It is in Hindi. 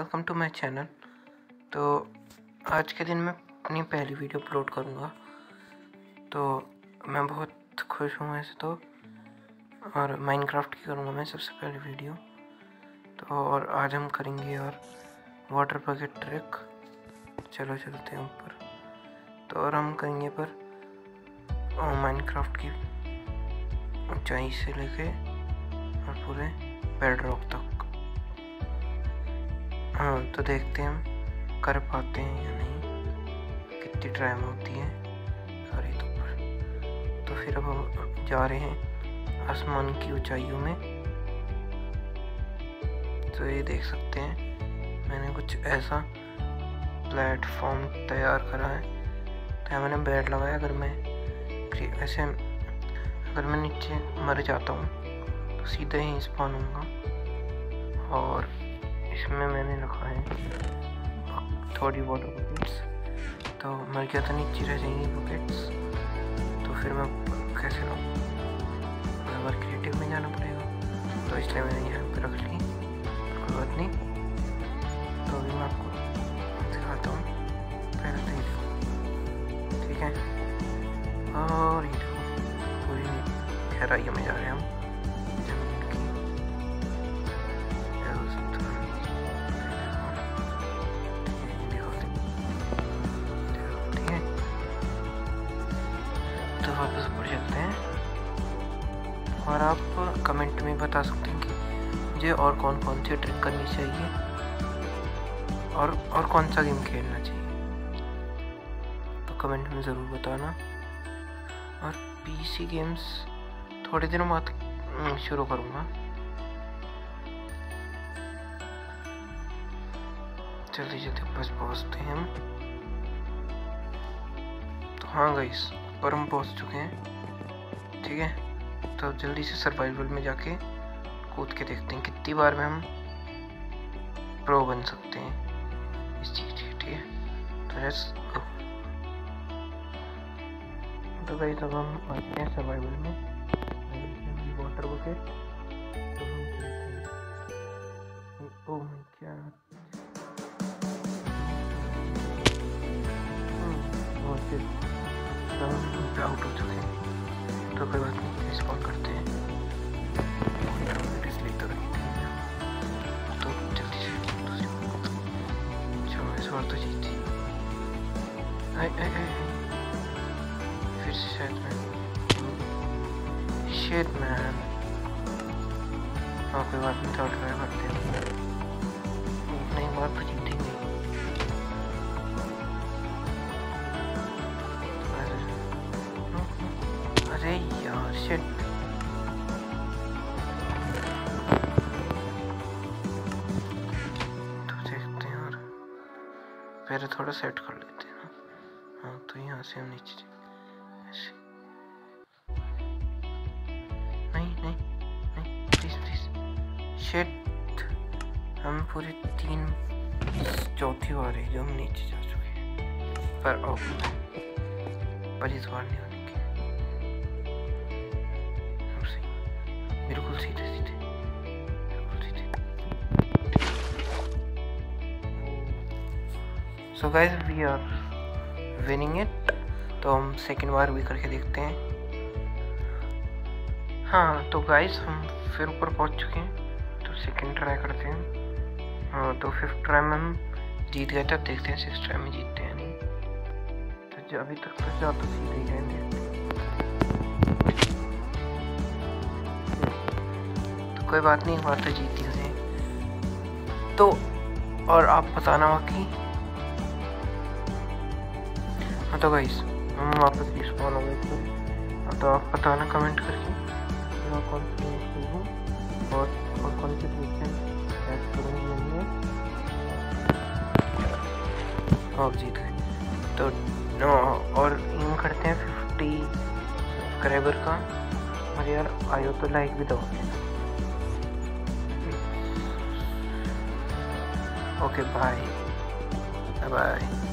Welcome to my channel. तो आज के दिन मैं अपनी पहली वीडियो अपलोड करूँगा, तो मैं बहुत खुश हूँ ऐसे तो। और माइनक्राफ्ट की करूँगा मैं सबसे पहली वीडियो। तो और आज हम करेंगे और वाटर बकेट ट्रिक। चलो चलते हैं ऊपर। तो और हम करेंगे पर माइनक्राफ्ट की ऊंचाई से लेके और पूरे बेडरॉक तक। हाँ, तो देखते हैं हम कर पाते हैं या नहीं, कितनी टाइम होती है सारी तो पर। तो फिर अब हम जा रहे हैं आसमान की ऊंचाइयों में। तो ये देख सकते हैं मैंने कुछ ऐसा प्लेटफॉर्म तैयार करा है। तो यहाँ मैंने बेड लगाया। अगर मैं ऐसे नीचे मर जाता हूँ तो सीधे ही स्पॉन होऊंगा। और इसमें मैंने रखा है थोड़ी वाटर बकेट्स। तो मर गया तो नीचे रह जाएंगी बकेट्स। तो फिर मैं कैसे रहूँ, अगर क्रिएटिव में जाना पड़ेगा। तो इसलिए मैंने यहाँ पे रख ली, कोई बात नहीं। तो अभी मैं आपको दिखाता हूँ, पहले तो ये देखो, ठीक है। और ये देखो पूरी गहराइयों में जा रहे हैं हम जमीन की। ठीक है, तो वापस ऊपर चलते हैं। और आप कमेंट में बता सकते हैं कि मुझे और कौन कौन सी ट्रिक करनी चाहिए और कौन सा गेम खेलना चाहिए। तो कमेंट में ज़रूर बताना। और पीसी गेम्स थोड़े दिनों बाद शुरू करूँगा। जल्दी जल्दी बस पहुँचते हैं हम। तो हाँ गाइस, ऊपर हम पहुँच चुके हैं, ठीक है। तो जल्दी से सर्वाइवल में जाके कूद के देखते हैं कितनी बार में हम प्रो बन सकते हैं इस चीज़ की, ठीक है। तो लेट्स गो। तो गाइस अब हम आते हैं सर्वाइवल में। वाटर बकेट तो हम खेलते हैं। ओह माय गॉड, तो हम आउट हो चुके हैं। तो कोई बात नहीं, रिस्पॉन्ड करते हैं। इसलिए तो रही थी, तो जल्दी से दूसरी चलो इस बार तो जीती। फिर से शायद मैं शिट मैन। हाँ कोई बात नहीं, थर्ड ट्राई करते हैं। नहीं बार तो जीतेंगे। अरे यार शिट। तो देखते हैं यार, पहले थोड़ा सेट कर लेते हैं ना। हाँ तो यहाँ से हम नीचे ऐसे। नहीं नहीं नहीं, प्लीज प्लीज। शिट, हम पूरे चौथी बार है जो हम नीचे जा चुके हैं। पर पर इस बार नहीं होने की। बिल्कुल सीधे सीधे, बिल्कुल सीधे। So guys we are winning it. तो हम सेकेंड बार भी करके देखते हैं। हाँ तो गाइस हम फिर ऊपर पहुंच चुके हैं। तो सेकेंड ट्राई करते हैं। हाँ तो फिफ्थ ट्राई में हम जीत गए थे। देखते हैं सिक्स ट्राई में जीतते हैं नहीं। तो अभी तक तो ज़्यादा सीधे ही गए। तो कोई बात नहीं, बात तो जीती उसे। तो और आप बताना बाकी। हाँ तो गाइस हम वापस रिस्पॉन हो गए। तो आप बताना कमेंट करके मैं कौन सी गेम हूँ और कौन सी ट्रिक्स ऐड करूँगी। आप जीत गए। तो और एम करते हैं 50 सब्सक्राइबर का। और यार आयो तो लाइक भी दो। Okay bye bye.